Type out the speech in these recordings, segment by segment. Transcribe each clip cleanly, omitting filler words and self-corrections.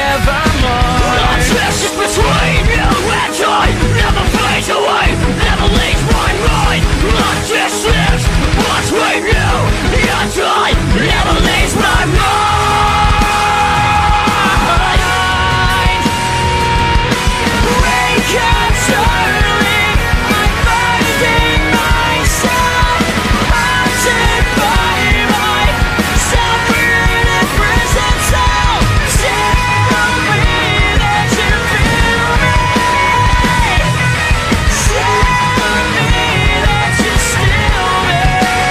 forevermore. The distance between you and I never fades away, never leaves my mind. The distance between you and I never leaves my mind. We can't turn, I'm finding myself haunted by my self-created prison cell. Tell me that you feel me. Tell me that you still me.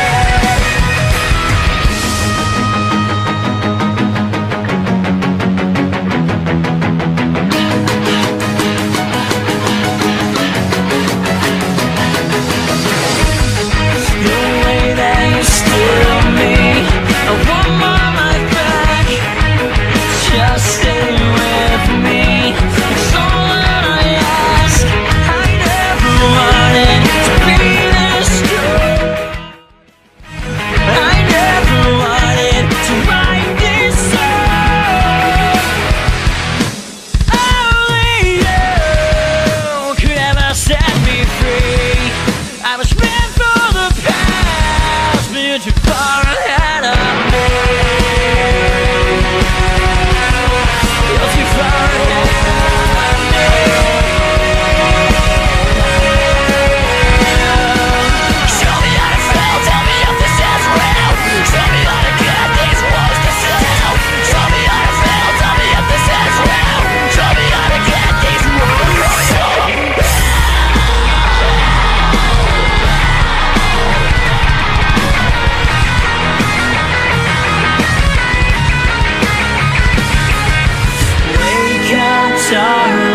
The way that you steal me, I want my life back. Just stay with me, it's all that I ask. I never wanted to be this good. I never wanted to write this song. Only you could ever set me free. I was meant for the past, but you're far ahead of me. You're too far ahead of me. Show me how to feel, tell me if this is real. Show me how to get these walls to sell. Show me how to feel, tell me if this is real. Show me how to get these walls to sell. Wake up, darling.